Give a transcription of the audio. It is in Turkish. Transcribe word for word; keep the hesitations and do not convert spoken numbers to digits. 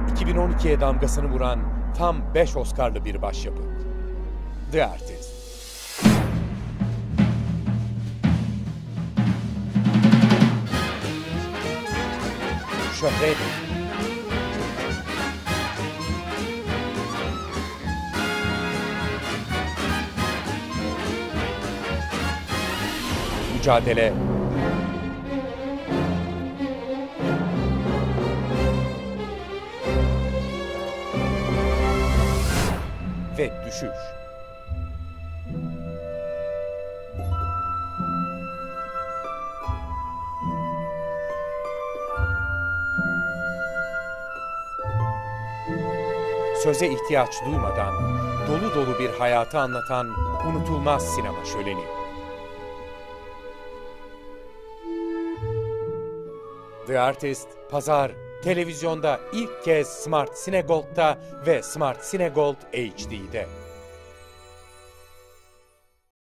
iki bin on ikiye damgasını vuran tam beş Oscar'lı bir başyapıt. The Artist. Şöhret, mücadele, ve düşüş. Söze ihtiyaç duymadan dolu dolu bir hayatı anlatan unutulmaz sinema şöleni. The Artist, Pazar, televizyonda ilk kez Smart Sine Gold'da ve Smart Sine Gold H D'de.